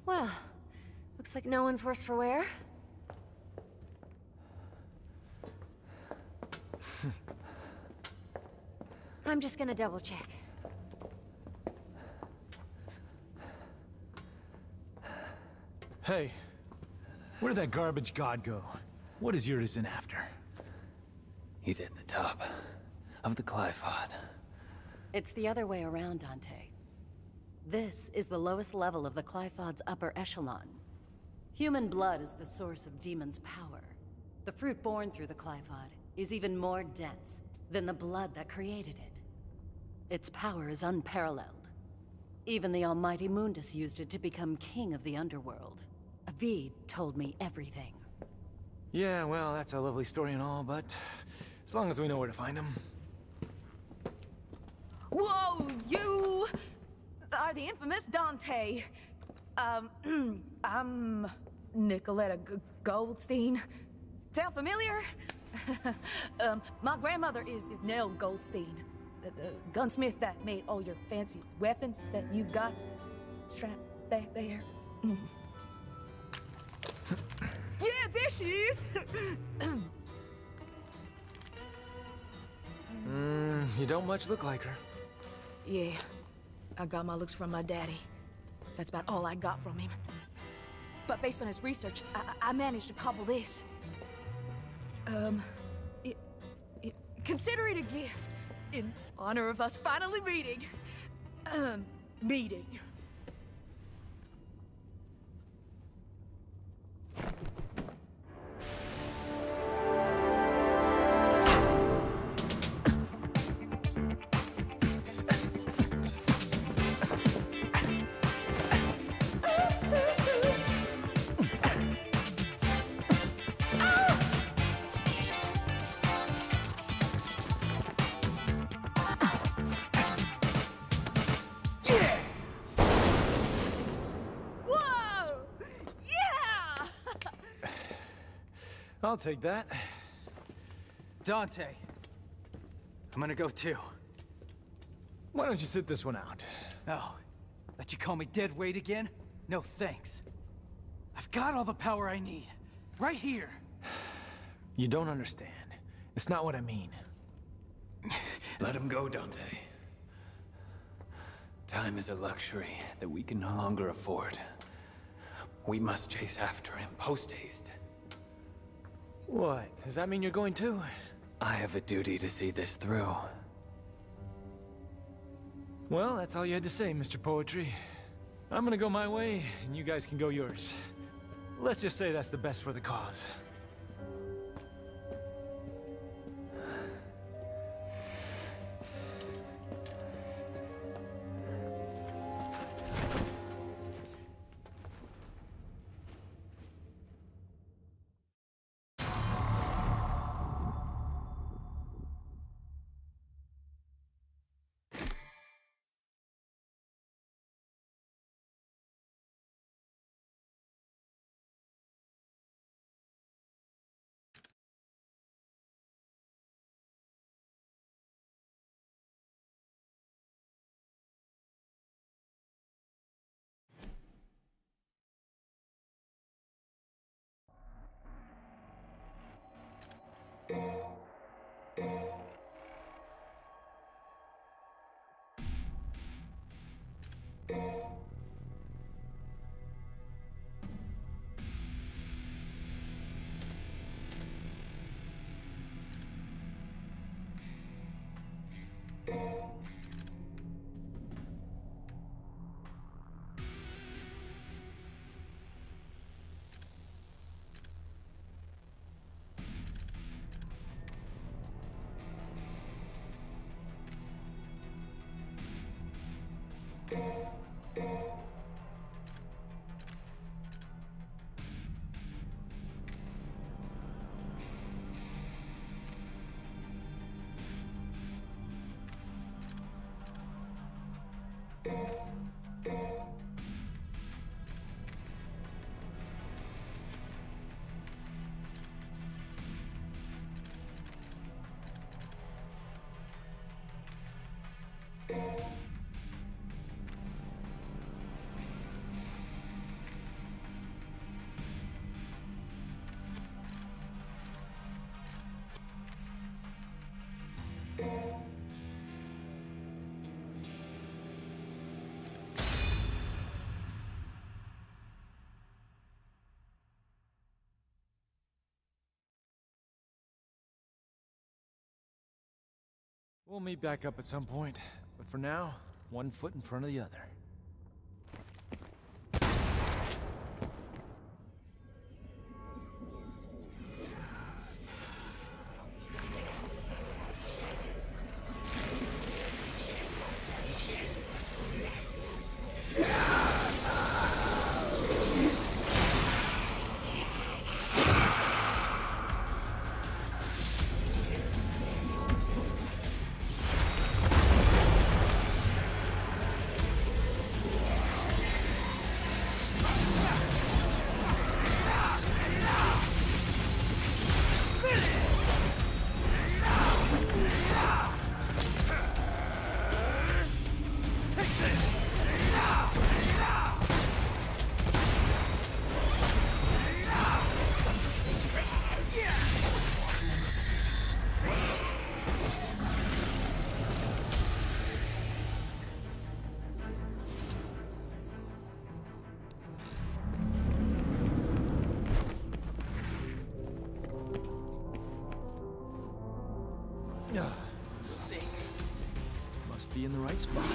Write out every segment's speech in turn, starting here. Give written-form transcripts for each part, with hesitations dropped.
Well, looks like no one's worse for wear. I'm just gonna double check. Hey, where'd that garbage god go? What is Urizen after? He's at the top of the Qliphoth. It's the other way around, Dante. This is the lowest level of the Qliphod's upper echelon. Human blood is the source of demons' power. The fruit born through the Qliphod is even more dense than the blood that created it. Its power is unparalleled. Even the almighty Mundus used it to become king of the underworld. Avid told me everything. Yeah, well, that's a lovely story and all, but as long as we know where to find him. Whoa, you are the infamous Dante. I'm Nicoletta Goldstein. Sound familiar? My grandmother is Nell Goldstein, the gunsmith that made all your fancy weapons that you got strapped back there. Yeah, there she is! You don't much look like her. Yeah, I got my looks from my daddy. That's about all I got from him. But based on his research, I managed to cobble this. Consider it a gift in honor of us finally meeting. Meeting. I'll take that. Dante, I'm gonna go too. Why don't you sit this one out? Oh, let you call me dead weight again? No thanks. I've got all the power I need, right here. You don't understand. It's not what I mean. Let him go, Dante. Time is a luxury that we can no longer afford. We must chase after him post-haste. What? Does that mean you're going too? I have a duty to see this through. Well, that's all you had to say, Mr. Poetry. I'm gonna go my way, and you guys can go yours. Let's just say that's the best for the cause. We'll meet back up at some point, but for now, one foot in front of the other. Stinks. Must be in the right spot.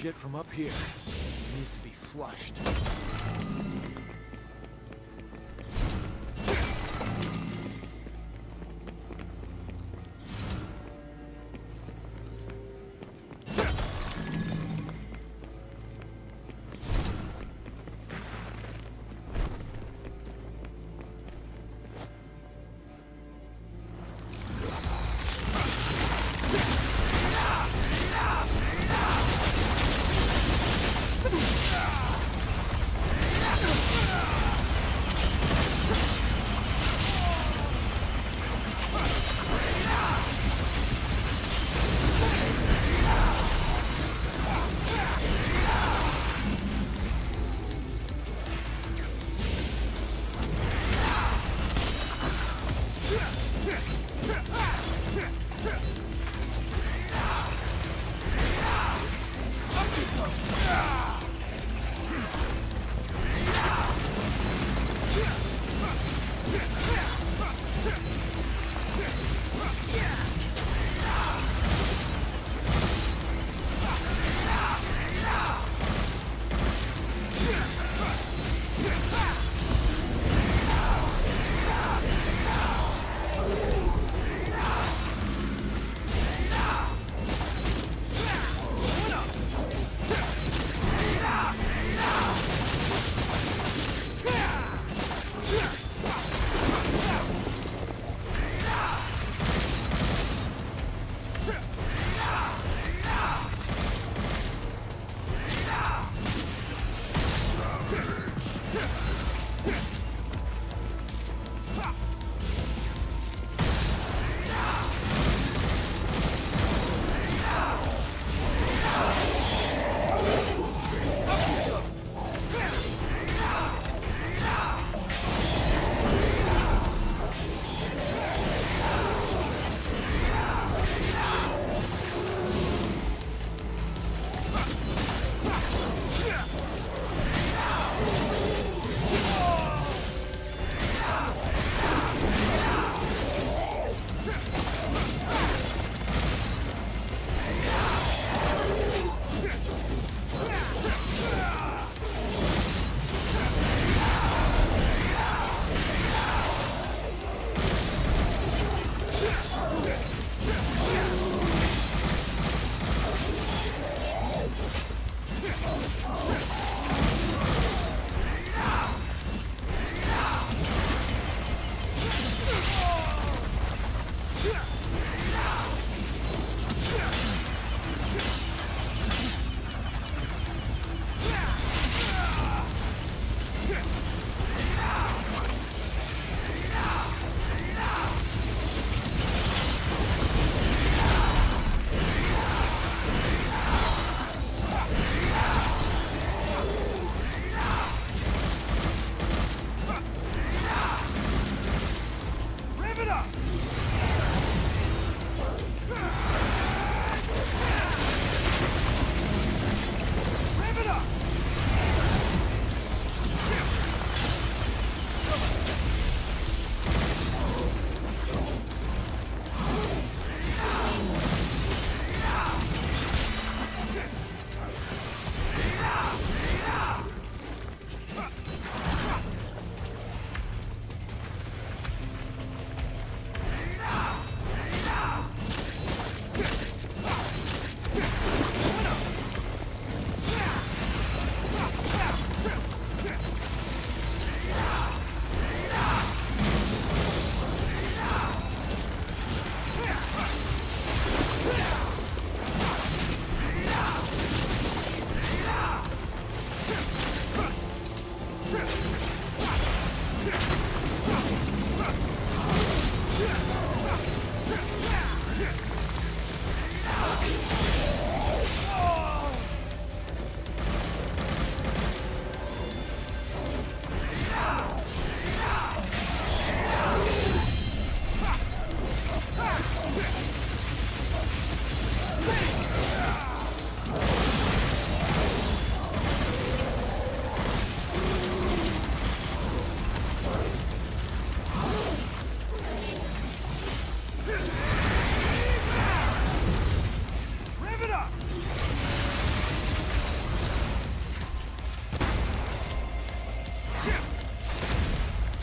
shit from up here needs to be flushed.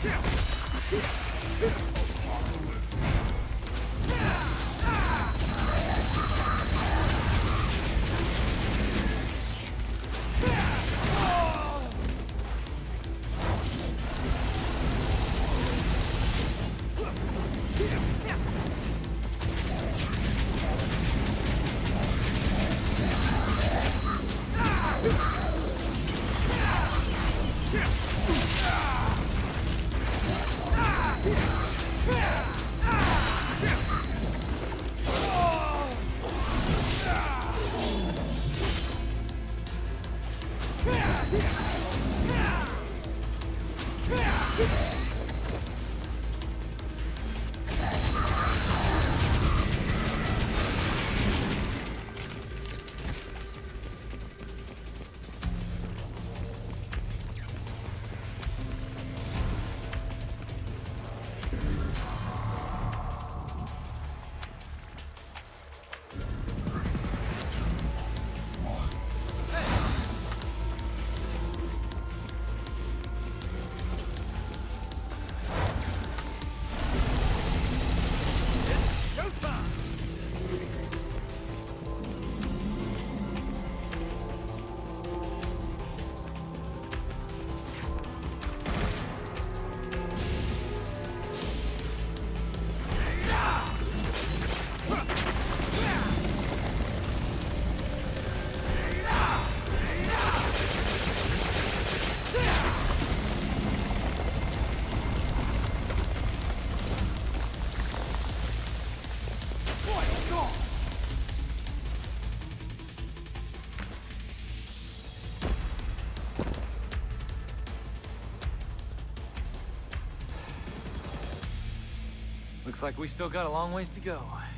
Looks like we still got a long ways to go.